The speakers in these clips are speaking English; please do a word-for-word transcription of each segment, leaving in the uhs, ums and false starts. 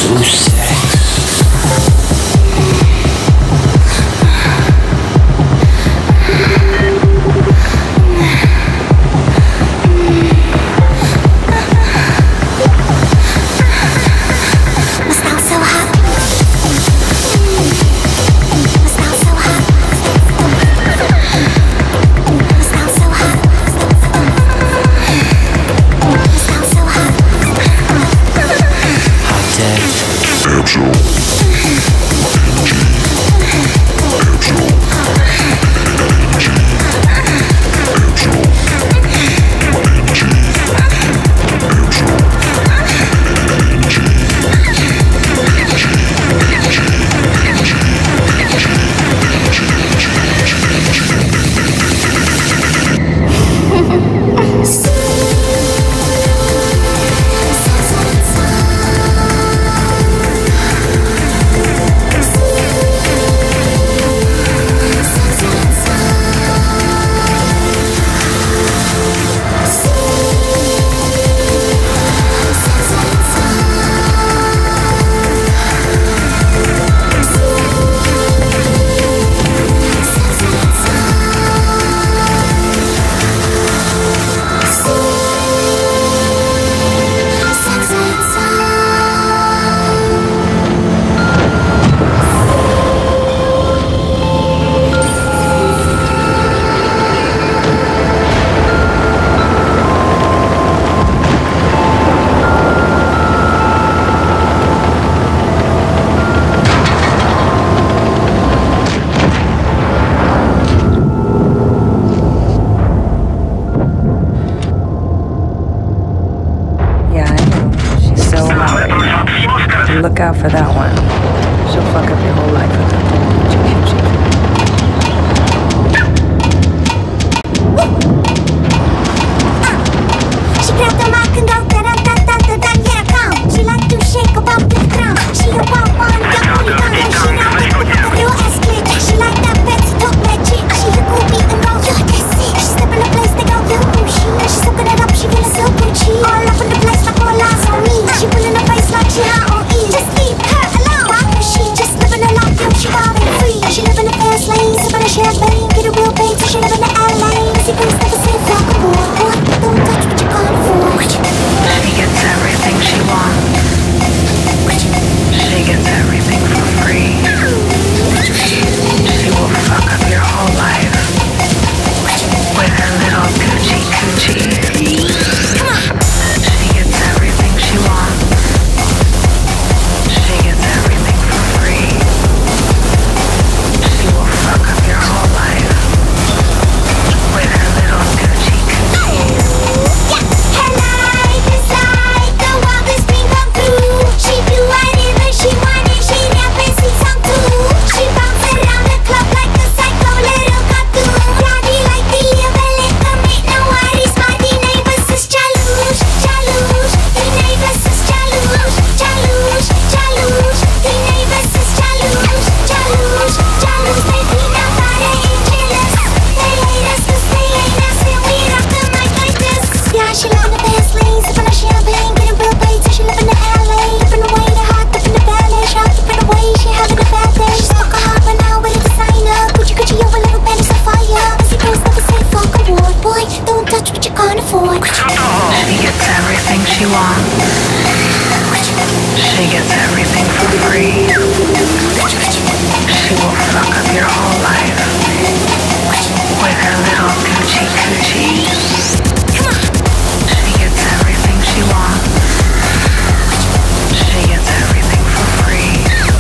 through sex. Look out for that one. She'll fuck up your whole life with that coochie coochie. She grabbed the mic and go da-da-da-da-da-da, yeah, come. She like to shake about the ground. She a wild one, young only gun, and she not the real ass click. She like that fancy talk magic. She a groupie and go, yeah, that's it. She step in the place, they go, yeah, Gucci. She soaking it up, she feeling so Gucci. All up in the place like all eyes on me. She pulling her face like she high on E. Just leave her alone. Why is she just living her life? Yo, she wild and free. She live in the fast lane, sipping a champagne. Get a real bang, so she live in the L A. Missy things never say fuck a boy. Boy, don't touch what you can't afford. She gets everything she wants. She gets everything for free. She will fuck up your whole life with her little coochie coochie. She gets everything she wants. She gets everything for free. She will fuck up your whole life with her little coochie coochie. Her life is like the wildest dream come true. She do whatever she wanted, she never sees some too. She bounce around the club like a psycho little cartoon. Body like the liver, let them make no worries. My the neighbors is jealous, jealous. The neighbors is jealous, jealous, jealous. The neighbors is jealous, jealous, jealous. They peanut butter and jealous. They hate us 'cause they ain't us and we rock the mic like this. Yeah, she live in the fast lane, sipping on champagne, getting real paid till she live in the L A. Dipping away the heart, dipping the ballet, shot dipping away, she having a bad day. She's stuck a hop and now with a designer. Gucci Gucci, yo, a little bit is a fire. Missy girls never say fuck a word, boy. Don't touch what you can't afford. She gets everything she wants. She gets everything for free. She will fuck up your whole life with her little coochie coochie. She gets everything she wants. She gets everything for free.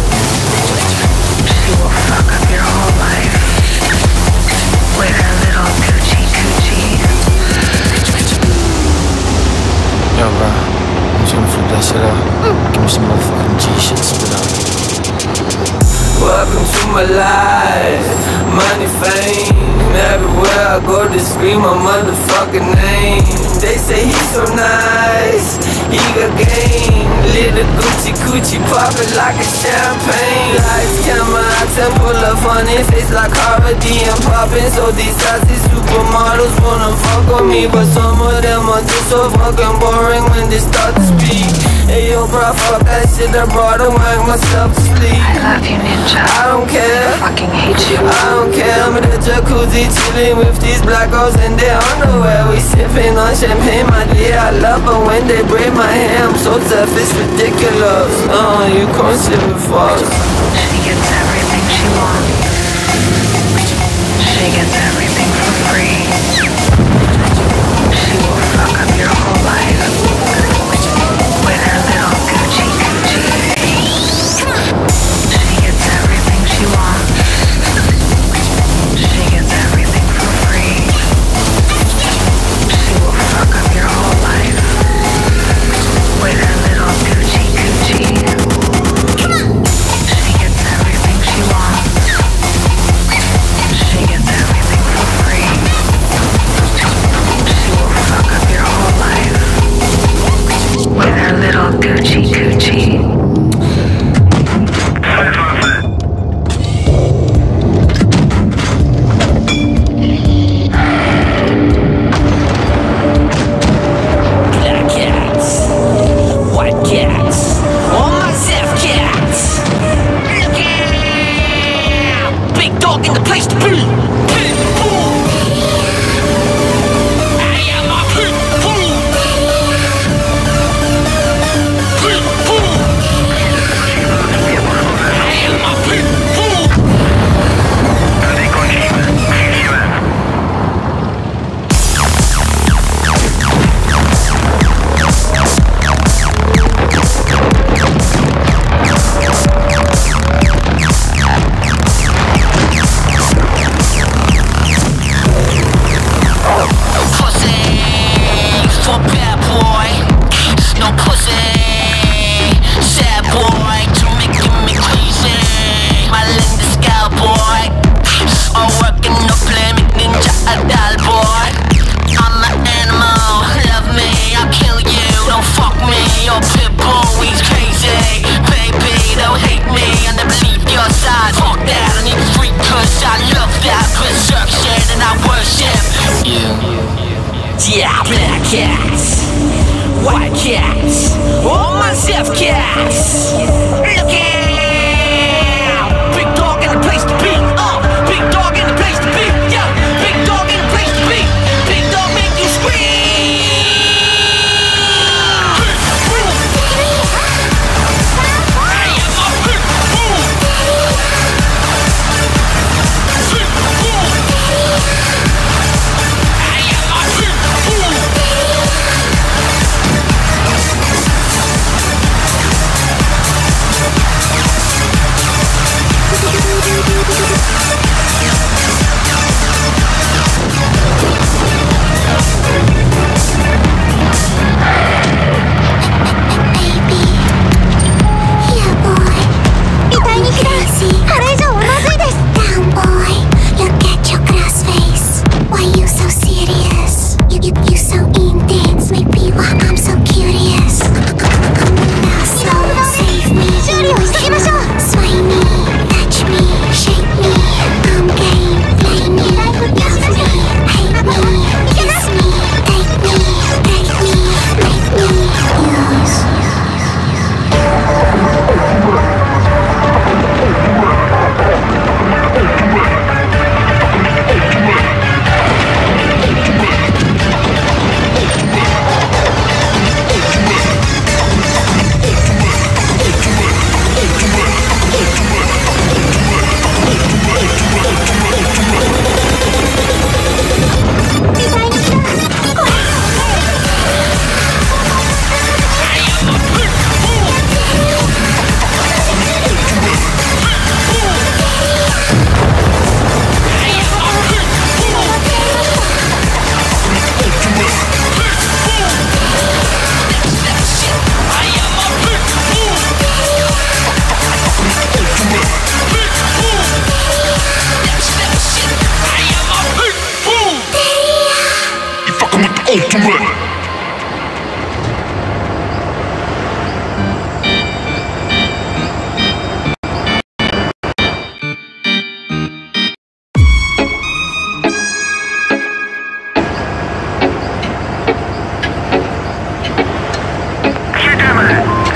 She will fuck up your whole life with her little coochie coochie. Yo, bro, I'm just gonna flip that shit out. Give me some motherfucking G shit, spit out. Welcome to my life, money, fame. Everywhere I go, they scream my motherfucking name. They say he's so nice, he got game. Little Gucci coochie poppin' like a champagne. Lights, camera, I temple up on his face like Harvey and poppin'. So these sassy supermodels wanna fuck with me, but some of them are just so fucking boring when they start to speak. Hey yo bro, fuck that shit, I brought and whack myself to sleep. I love you, Ninja. I don't care, I fucking hate you. I don't care. I'm in the jacuzzi chilling with these black girls in their underwear. We sipping on champagne, my dear. I love her when they braid my hair. I'm so tough, it's ridiculous. Uh, you can't sit with us. She gets everything she wants. She gets everything for free. She will fuck up your whole life with her little Gucci Gucci. She gets everything she wants. She gets everything for free. She will fuck up your whole life with her little Gucci Gucci. She gets everything she wants. She gets everything for free. She will fuck up your whole life with her little Gucci Gucci. Black cats, white cats, all my Zef cats. Look out! Big dog in the place to be. Pit bull. I am a pit bull. Pit bull. I am a pit bull. For bad boy, no pussy. Sad boy, to making me crazy. My Linda scout boy, all working no play, make ninja a doll boy. I'm an animal, love me, I'll kill you. Don't fuck me, your pit bull, he's crazy. Baby, don't hate me, I never leave your side. Fuck that, I need a freak, cause I love that berserk shit and I worship you. Yeah, black cats, white cats, all my Zef cats. Look out! Big dog in the place to be. Uh, big dog in the place to be. Yeah, big dog in the place to be. Big dog make you scream. I am a pit bull. Pit bull. I am a pit bull. ultimate. You damn it!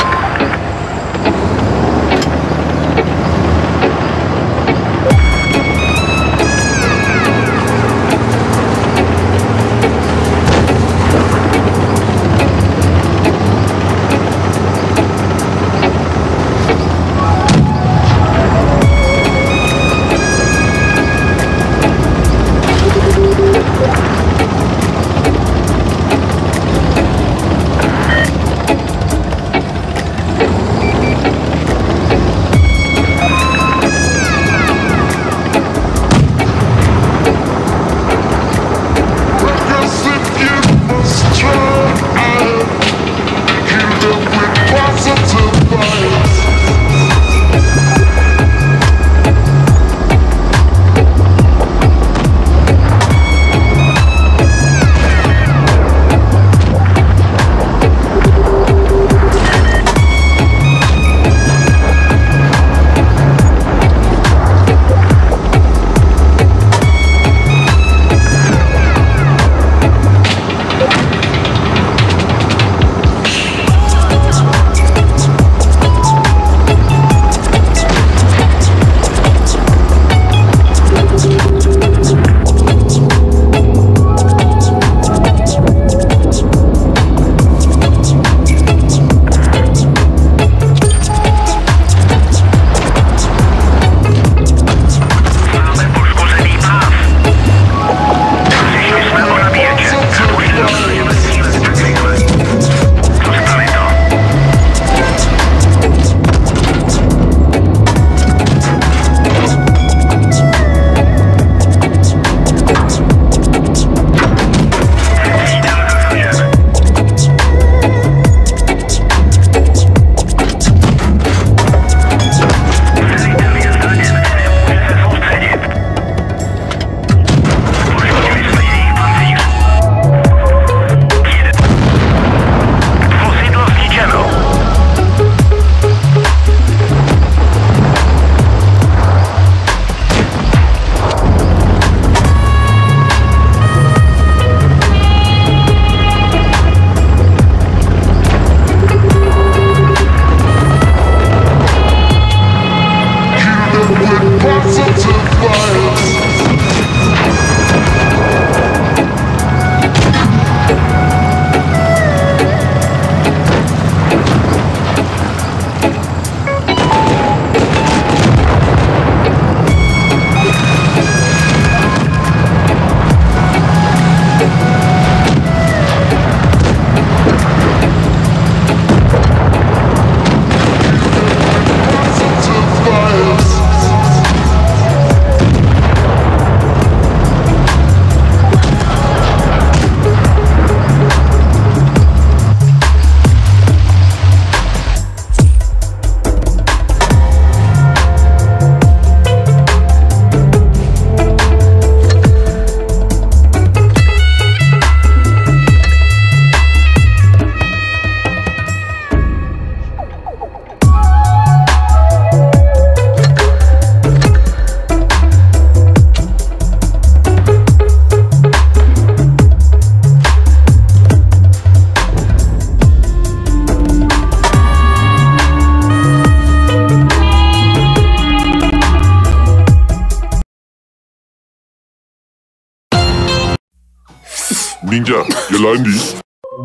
Ninja, Yolandi.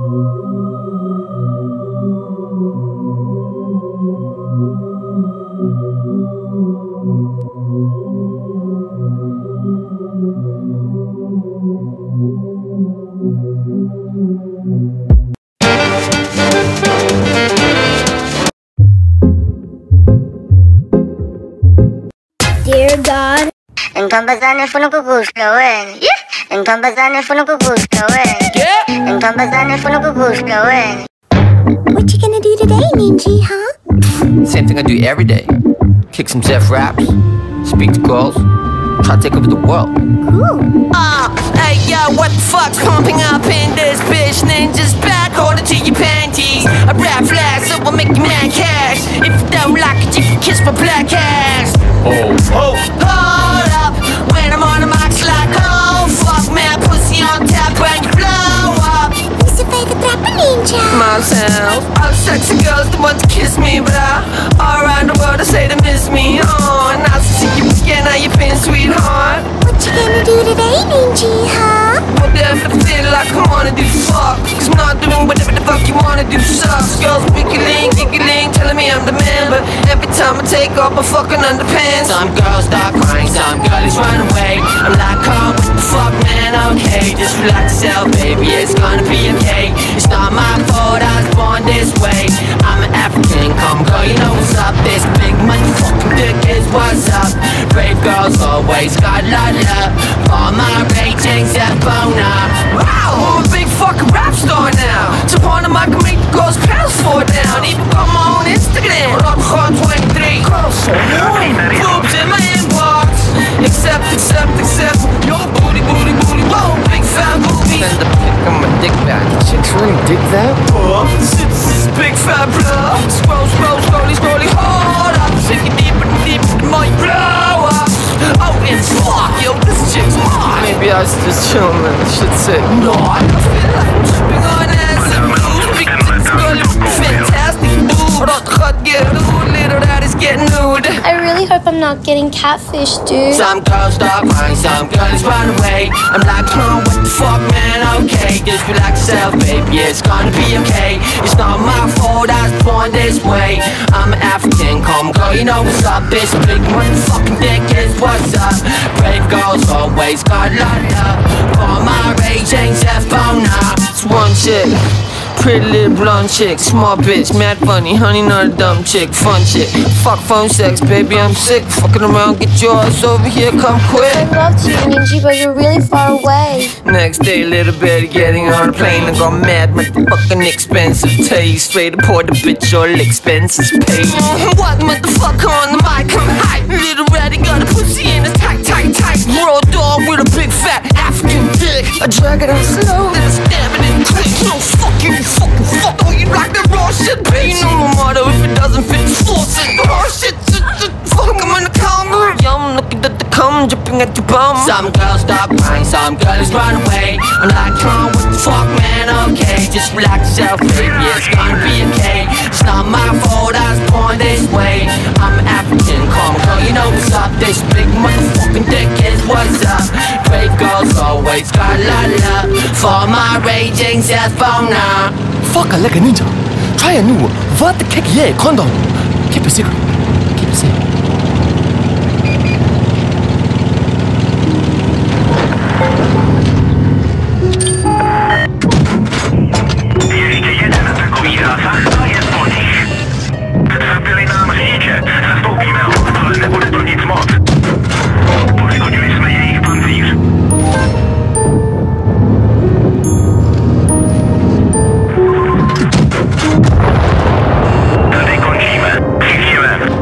Dear God, Engkau besarnya pun aku kuskawen. Engkau besarnya pun aku kuskawen. Engkau besarnya pun aku kuskawen. what you gonna do today, Ninji, huh? Same thing I do every day. Kick some Zeph raps, speak to girls, try to take over the world. Cool. Uh, hey yo, what the fuck's pumping up in this bitch? Ninja's back, hold it to your panties. I rap fast, so I'll make you mad cash. If you don't like it, you can kiss my black ass. Oh, Oh, hold up, when I'm on the mic, it's like, oh fuck, man, pussy on tap when you blow up. Who's your favorite rapper, Ninja? Myself, all the sexy girls that want to kiss me, but I, all around the world, I say they miss me. Oh, and I see you again, how you been, sweetheart? What you gonna do today, Ninji, huh? Whatever I feel like I wanna do, fuck. Cause I'm not doing whatever the fuck you wanna do, sucks. Girls wiggling, giggling, telling me I'm the man, but every time I take off my fucking underpants, some girls start crying, some girlies run away. I'm like, oh, what the fuck, man, okay. Just relax yourself, baby, it's gonna be okay. It's not my fault, I was born this way. I'm an African, come girl, you know what's up. This big money fucking dick is what's up. Brave girls always got a lot of love. For my ratings at Bona. Wow, I'm a big fucking rap star. really dig that? Since this big fat blow, scroll, scroll, scrolly, scrolly, hold up, sinking deeper and deeper, it might blow up. Oh, and fuck, yo, this chick's hot. Maybe I should just chill, man. This shit's sick. No, I feel like I'm tripping on ass and blues. Big tits, girl, fantastic dude. Rat, get nude, little that is getting nude. I really hope I'm not getting catfished, dude. Some girls start crying, some girls run away. I'm like, oh, what the fuck, man, okay. Just relax yourself, baby, it's gonna be okay. It's not my fault, I was born this way. I'm African, come girl, you know what's up. This big motherfucking dick is what's up. Brave girls always got love. For my rage ain't that phone now. It's one chick, pretty little blonde chick, small bitch, mad funny, honey not a dumb chick, fun chick. Fuck phone sex, baby, I'm sick. Fucking around, get your ass over here, come quick. I loved you, Ninja, but you're really far away. Next day, little Betty getting on a plane. I got mad, motherfucking expensive taste. Straight to pour the bitch, all expenses paid. Mm, what motherfucker on the mic, I'm hype. Little Reddy got a pussy in his tight, tight, tight. Raw dog with a big fat African dick. I drag it out slow, Then I stab it and click. No, fuck you, you fucking fuck. Oh, you like that raw shit, bitch? you know my motto, if it doesn't fit, Force it, raw shit, shit, shit. Fuck, I'm in the Congo. yum, looking at the cum, dripping at your bum. Some girls stop crying, some girls run away. I'm like, oh, what the fuck, man, okay. Just relax yourself, baby, it's gonna be okay. It's not my fault, I was born this way. I'm African, calm girl, you know what's up. This big motherfucking dick is what's up. Brave girls always got la la. For my raging cell phone now. Fuck, I like a ninja. Try a new what the kick yeah condom. Keep it secret. Keep it secret. Jeśli jeden atakuje rasa, to jest po nich. Zabili nam życie, zastąpimy aktualne ulepszenic moc. Poszkodziliśmy jej pancerz. Tady končíme. Všichni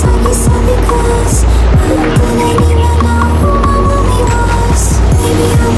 Maybe I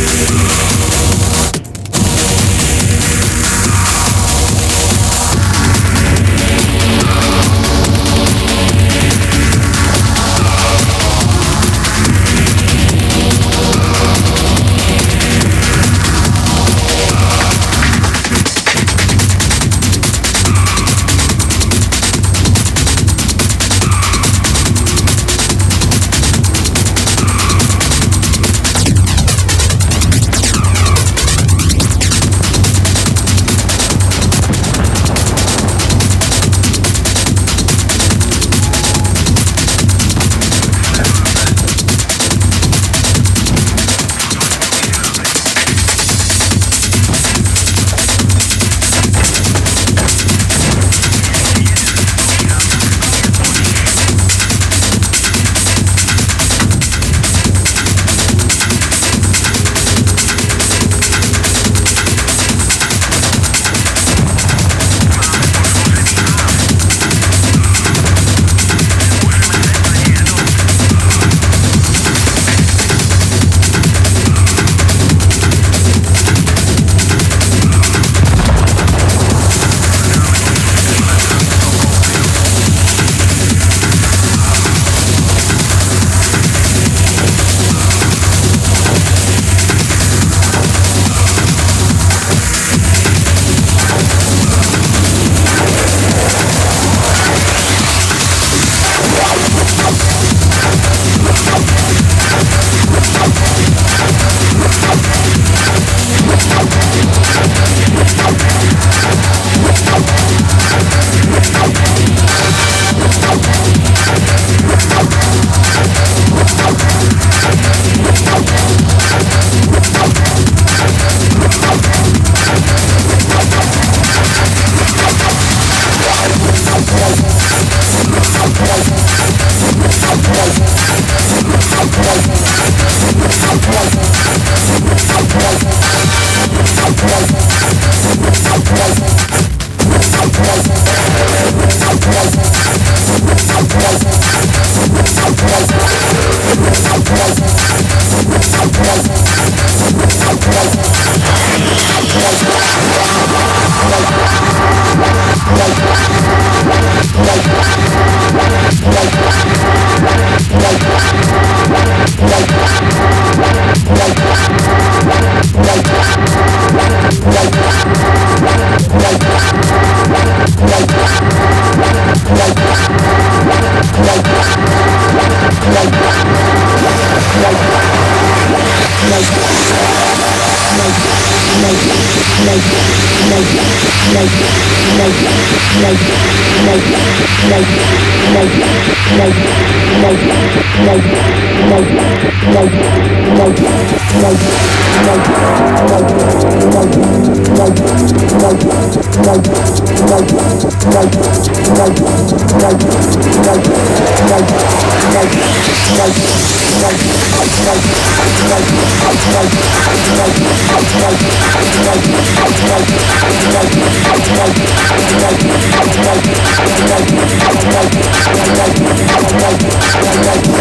Like